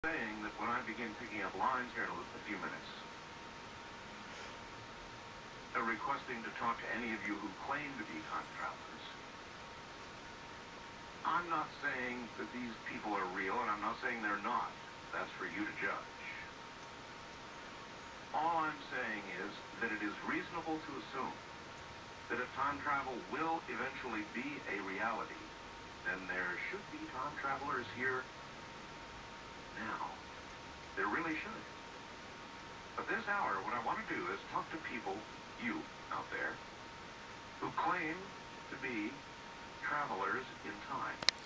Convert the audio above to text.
saying that when I begin picking up lines here in a few minutes, requesting to talk to any of you who claim to be time travelers, I'm not saying that these people are real, and I'm not saying they're not. That's for you to judge. All I'm saying is that it is reasonable to assume that if time travel will eventually be a reality, then there should be time travelers here now. There really should. But this hour, what I want to do is talk to people, you out there, who claim to be travelers in time.